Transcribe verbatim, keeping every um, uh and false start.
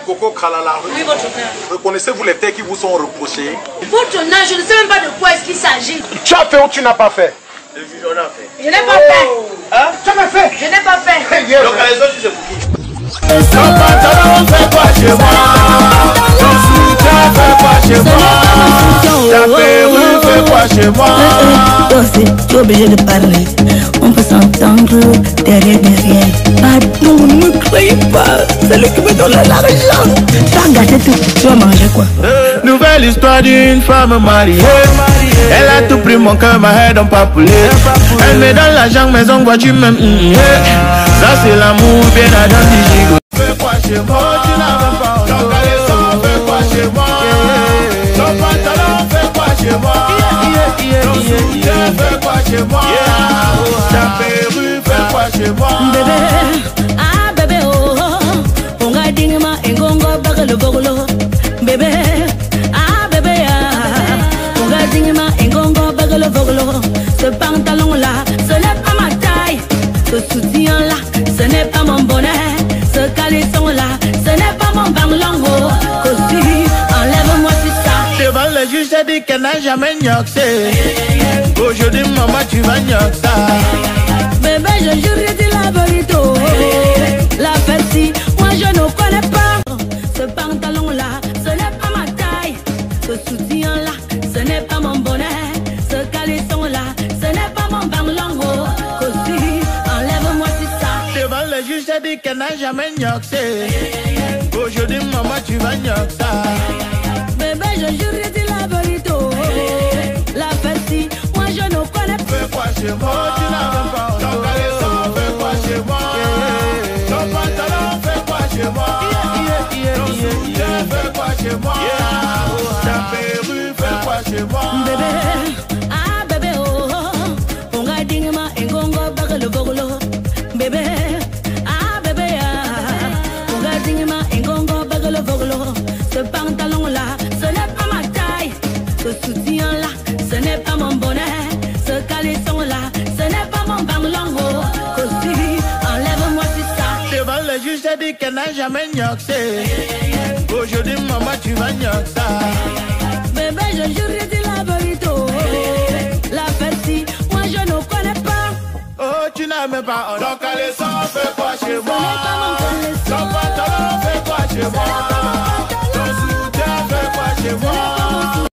Coco Kalala. Oui, votre honneur. Reconnaissez-vous les faits qui vous sont reprochés? Votre honneur, je ne sais même pas de quoi est-ce qu'il s'agit. Tu as fait ou tu n'as pas fait? Le juge en a fait. Je n'ai pas fait. Hein? Tu as fait? Je n'ai pas fait. Hey, yes. Donc à les autres, c'est pour qui? Ton pantalon fait quoi chez moi? Ton soutien fait quoi chez moi? Ta perruque fait quoi chez moi? Tu es obligé de parler. On peut s'entendre derrière derrière. Pardon, ne me croyez pas. C'est lui qui me donne l'argent. Tu vas gâter tout. Tu vas manger quoi? Nouvelle histoire d'une femme mariée. Elle a tout pris, mon cœur, ma head en papoulet. Elle me donne l'argent, maison, voiture, même. Ça c'est l'amour, bien à dans du gigot. Fais quoi chez moi? Tu n'as même pas honte. Ton caleçon, fais quoi chez moi? Ton pantalon, fais quoi chez moi? Ton soutien, fais quoi chez moi? Ta perruque, fais quoi chez moi? Bébé, ah bébé, oh, oh. On va dire ma engongo, bagalo, bagalo. Bébé, ah bébé, ah. On va dire ma engongo, bagalo, bagalo. Ce pantalon-là, ce n'est pas ma taille. Ce soutien-là, ce n'est pas mon bonnet. Ce caleçon-là, ce n'est pas mon banglongo. Cosy, enlève-moi tout ça. Devant le juge, j'ai dit qu'elle n'a jamais gnoxé. Aujourd'hui, maman, tu vas gnoxer. Bébé, je jure, dis la vérité. La fête, moi je ne connais pas. Ce pantalon-là, ce n'est pas ma taille. Ce soutien-là, ce n'est pas mon bonnet. Ce caleçon-là, ce n'est pas mon banglongo. Cosy, enlève-moi tout ça. Devant le juge, j'ai dit qu'elle n'a jamais gnoxé. Aujourd'hui, maman, tu vas gnoxer. Bébé, je jure, dis la vérité. La fête, moi je ne connais pas. Fais quoi chez moi? Tu n'as même pas honte. Ton caleçon, fais quoi chez moi? Ton pantalon, fais quoi chez moi? Ton soutien, fais quoi chez moi? Ta perruque, fais quoi chez moi? Bébé, ah bébé, oh, oh. On va dire ma engongo, bagalo, bagalo. Bébé, ah bébé, ah. On va dire ma engongo, bagalo, bagalo. Ce pantalon-là, ce n'est pas ma taille. Ce soutien-là, ce n'est pas mon bonnet. Ce caleçon-là, ce n'est pas mon banglongo. Cosy, enlève-moi tout ça. Devant le juge, j'ai dit qu'elle n'a jamais gnoxé. Aujourd'hui, maman, tu vas gnoxer. Bébé, je jure, dis la vérité. La fête, moi je ne connais pas. Oh, tu n'as même pas honte. Ton caleçon, fais quoi chez moi? Ce n'est pas mon caleçon. Ton pantalon, fais quoi chez moi? Ton soutien, fais quoi chez moi?